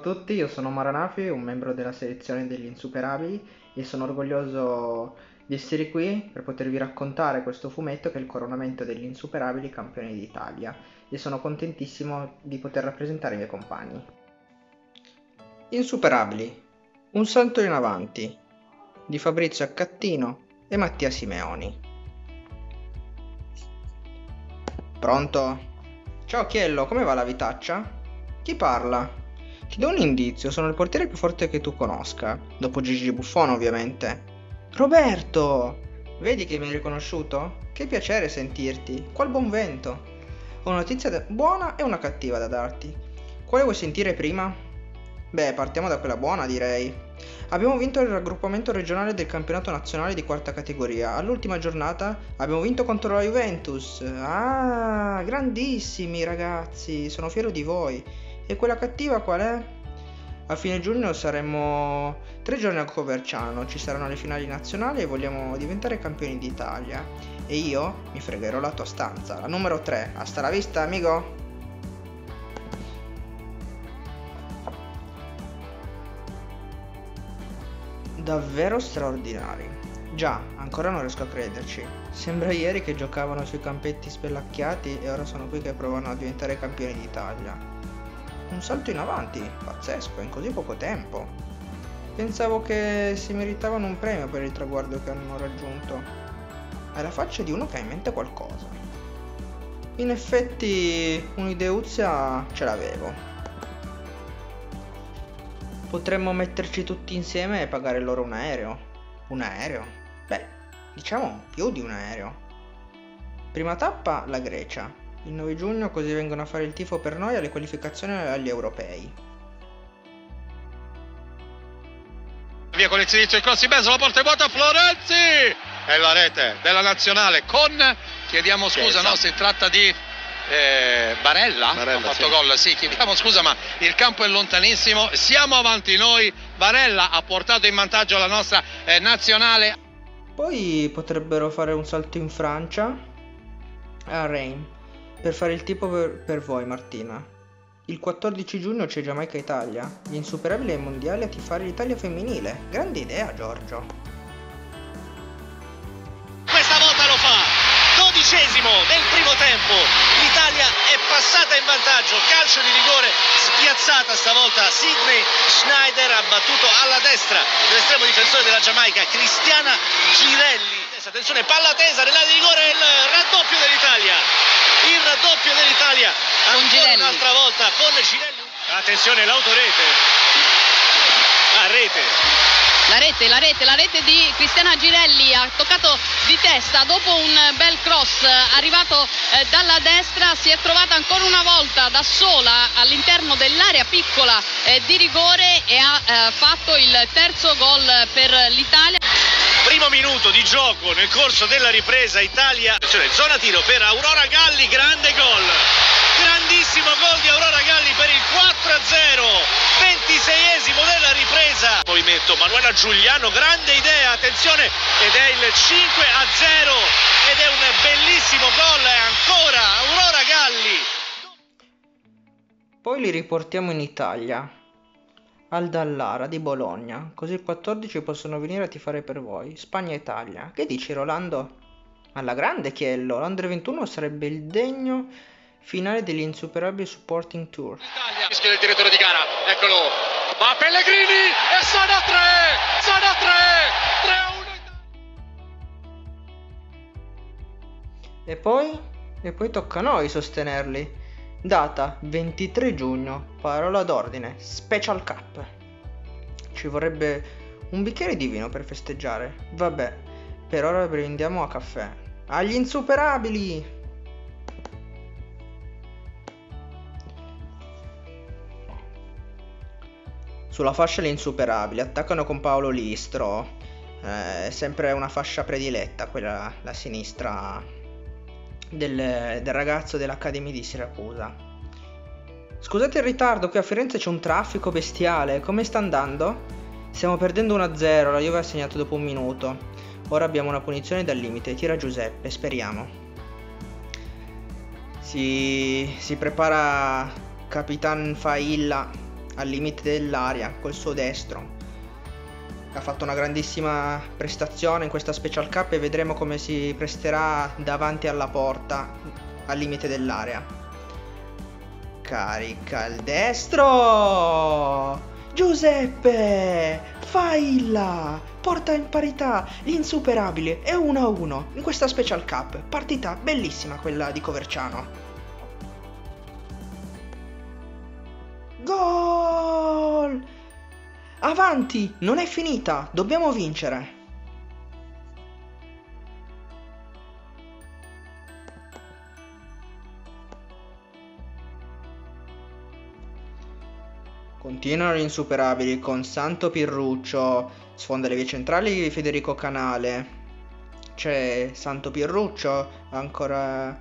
Ciao a tutti, io sono Maranafi, un membro della selezione degli Insuperabili e sono orgoglioso di essere qui per potervi raccontare questo fumetto che è il coronamento degli Insuperabili campioni d'Italia e sono contentissimo di poter rappresentare i miei compagni. Insuperabili, un salto in avanti di Fabrizio Accattino e Mattia Simeoni. Pronto? Ciao Chiello, come va la vitaccia? Chi parla? Ti do un indizio, sono il portiere più forte che tu conosca, dopo Gigi Buffon ovviamente. Roberto! Vedi che mi hai riconosciuto? Che piacere sentirti, qual buon vento! Ho una notizia buona e una cattiva da darti. Quale vuoi sentire prima? Beh, partiamo da quella buona direi. Abbiamo vinto il raggruppamento regionale del campionato nazionale di quarta categoria. All'ultima giornata abbiamo vinto contro la Juventus. Ah, grandissimi ragazzi, sono fiero di voi. E quella cattiva qual è? A fine giugno saremo 3 giorni a Coverciano, ci saranno le finali nazionali e vogliamo diventare campioni d'Italia. E io mi fregherò la tua stanza, la numero 3. Hasta la vista, amico! Davvero straordinari. Già, ancora non riesco a crederci. Sembra ieri che giocavano sui campetti spellacchiati e ora sono qui che provano a diventare campioni d'Italia. Un salto in avanti, pazzesco, in così poco tempo. Pensavo che si meritavano un premio per il traguardo che hanno raggiunto. Hai la faccia di uno che ha in mente qualcosa. In effetti, un'ideuzia ce l'avevo. Potremmo metterci tutti insieme e pagare loro un aereo. Un aereo? Beh, diciamo più di un aereo. Prima tappa, la Grecia. Il 9 giugno così vengono a fare il tifo per noi alle qualificazioni agli europei. Via con il sinistro, il cross in mezzo, la porta è vuota, Florenzi! È la rete della nazionale con, chiediamo scusa, no, si tratta di Barella ha fatto gol, sì, chiediamo scusa ma il campo è lontanissimo, siamo avanti noi, Barella ha portato in vantaggio la nostra nazionale. Poi potrebbero fare un salto in Francia, a Reims, per fare il tipo per voi Martina. Il 14 giugno c'è Giamaica-Italia, gli insuperabili ai mondiali a tifare l'Italia femminile. Grande idea Giorgio. Questa volta lo fa, 12esimo del primo tempo, l'Italia è passata in vantaggio, calcio di rigore, spiazzata stavolta Sydney Schneider, ha battuto alla destra l'estremo difensore della Giamaica, Cristiana Girelli. Attenzione, palla tesa nell'area di rigore, il raddoppio dell'Italia. Il raddoppio dell'Italia ancora un'altra volta con Girelli. Attenzione, l'autorete. La rete di Cristiana Girelli ha toccato di testa dopo un bel cross arrivato dalla destra, si è trovata ancora una volta da sola all'interno dell'area piccola di rigore e ha fatto il terzo gol per l'Italia. Primo minuto di gioco nel corso della ripresa, Italia, zona tiro per Aurora Galli, grande gol, grandissimo gol di Aurora Galli per il 4-0, 26esimo della ripresa. Movimento Manuela Giuliano, grande idea, attenzione, ed è il 5-0 ed è un bellissimo gol, ancora Aurora Galli. Poi li riportiamo in Italia. Al Dallara di Bologna, così il 14 possono venire a tifare per voi. Spagna-Italia. Che dici Rolando? Alla grande Chiello, l'Under 21 sarebbe il degno finale degli Insuperabili Supporting Tour. Italia, fischia del direttore di gara, eccolo, va Pellegrini e sono 3-1 E poi tocca a noi sostenerli. Data 23 giugno, parola d'ordine, Special Cup. Ci vorrebbe un bicchiere di vino per festeggiare. Vabbè, per ora brindiamo a caffè. Agli Insuperabili! Sulla fascia gli Insuperabili, attaccano con Paolo Listro. È sempre una fascia prediletta, quella la sinistra del ragazzo dell'Accademia di Siracusa. Scusate il ritardo, qui a Firenze c'è un traffico bestiale. Come sta andando? Stiamo perdendo 1-0, la Juve ha segnato dopo un minuto. Ora abbiamo una punizione dal limite, tira Giuseppe, speriamo. Si prepara Capitan Failla al limite dell'area col suo destro. Ha fatto una grandissima prestazione in questa Special Cup e vedremo come si presterà davanti alla porta al limite dell'area. Carica il destro! Giuseppe! Failla! Porta in parità l'insuperabile e 1-1 in questa Special Cup. Partita bellissima quella di Coverciano. Gol! Avanti, non è finita, dobbiamo vincere. Continuano gli insuperabili con Santo Pirruccio, sfonda le vie centrali Federico Canale. C'è Santo Pirruccio ancora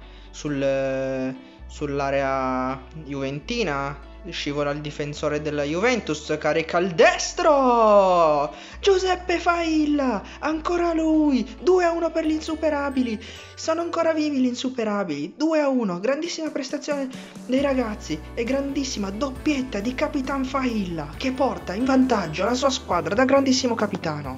sull'area juventina. Scivola il difensore della Juventus, carica il destro! Giuseppe Failla, ancora lui, 2-1 per gli insuperabili, sono ancora vivi gli insuperabili, 2-1, grandissima prestazione dei ragazzi e grandissima doppietta di Capitan Failla che porta in vantaggio la sua squadra da grandissimo capitano.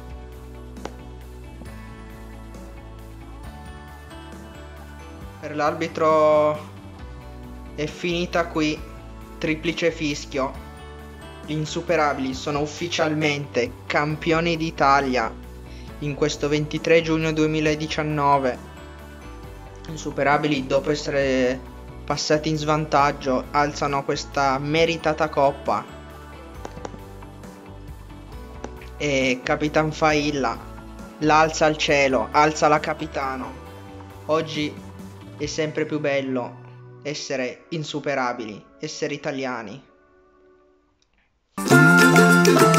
Per l'arbitro è finita qui. Triplice fischio. Gli insuperabili sono ufficialmente campioni d'Italia in questo 23 giugno 2019. Gli insuperabili, dopo essere passati in svantaggio, alzano questa meritata coppa. E Capitan Failla l'alza al cielo, alza la capitano. Oggi è sempre più bello essere insuperabili, essere italiani.